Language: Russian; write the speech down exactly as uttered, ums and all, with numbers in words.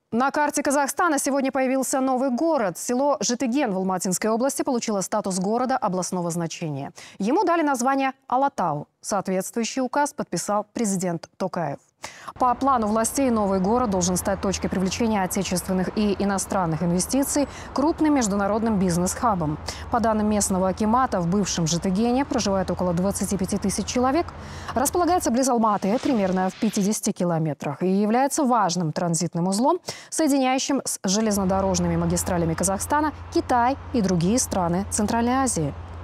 На карте Казахстана сегодня появился новый город. Село Житыген в Алматинской области получило статус города областного значения. Ему дали название Алатау. Соответствующий указ подписал президент Токаев. По плану властей новый город должен стать точкой привлечения отечественных и иностранных инвестиций, крупным международным бизнес-хабом. По данным местного акимата, в бывшем Житыгене проживает около двадцати пяти тысяч человек. Располагается близ Алматы, примерно в пятидесяти километрах, и является важным транзитным узлом, соединяющим с железнодорожными магистралями Казахстана Китай и другие страны Центральной Азии.